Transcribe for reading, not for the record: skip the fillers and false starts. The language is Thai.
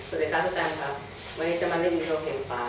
สวัสดีครับทุกท่านครับวันนี้จะมาเล่นอินโทรเพลงฟ้า